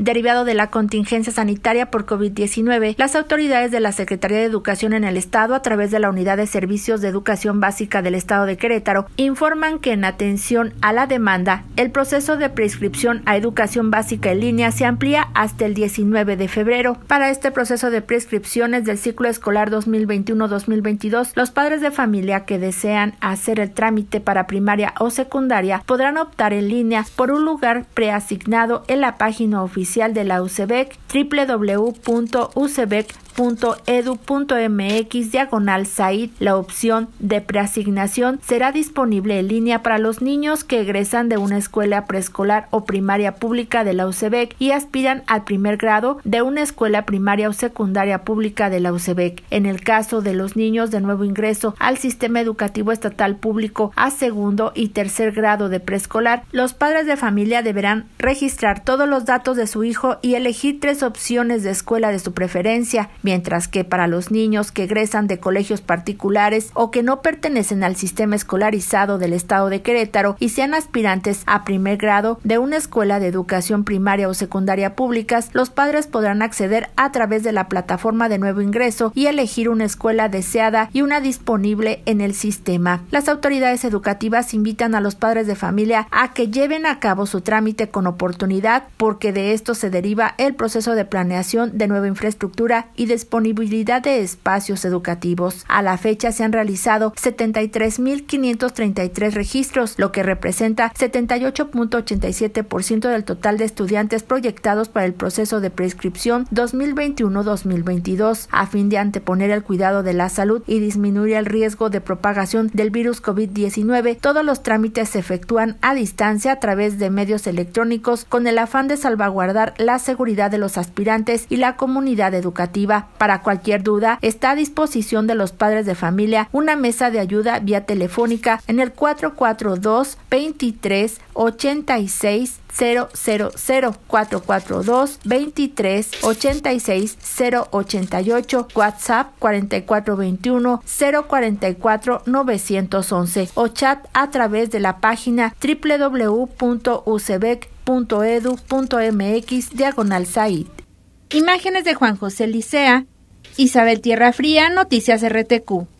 Derivado de la contingencia sanitaria por COVID-19, las autoridades de la Secretaría de Educación en el Estado, a través de la Unidad de Servicios de Educación Básica del Estado de Querétaro, informan que en atención a la demanda, el proceso de prescripción a educación básica en línea se amplía hasta el 19 de febrero. Para este proceso de prescripciones del ciclo escolar 2021-2022, los padres de familia que desean hacer el trámite para primaria o secundaria podrán optar en línea por un lugar preasignado en la página oficial de la UCEBEC, www.ucbec.edu.mx/SAID. La opción de preasignación será disponible en línea para los niños que egresan de una escuela preescolar o primaria pública de la UCEBEC y aspiran al primer grado de una escuela primaria o secundaria pública de la UCEBEC. En el caso de los niños de nuevo ingreso al sistema educativo estatal público a segundo y tercer grado de preescolar, los padres de familia deberán registrar todos los datos de su hijo y elegir 3 opciones de escuela de su preferencia, mientras que para los niños que egresan de colegios particulares o que no pertenecen al sistema escolarizado del estado de Querétaro y sean aspirantes a primer grado de una escuela de educación primaria o secundaria públicas, los padres podrán acceder a través de la plataforma de nuevo ingreso y elegir una escuela deseada y una disponible en el sistema. Las autoridades educativas invitan a los padres de familia a que lleven a cabo su trámite con oportunidad, porque de esto se deriva el proceso de planeación de nueva infraestructura y disponibilidad de espacios educativos. A la fecha se han realizado 73,533 registros, lo que representa 78.87% del total de estudiantes proyectados para el proceso de prescripción 2021-2022. A fin de anteponer el cuidado de la salud y disminuir el riesgo de propagación del virus COVID-19, todos los trámites se efectúan a distancia a través de medios electrónicos con el afán de salvaguardar la seguridad de los aspirantes y la comunidad educativa. Para cualquier duda, está a disposición de los padres de familia una mesa de ayuda vía telefónica en el 442-23-86 000, 442-23-86-088, WhatsApp 4421-044-911 o chat a través de la página www.ucbec.edu.mx/SAID. Imágenes de Juan José Licea. Isabel Tierra Fría, Noticias RTQ.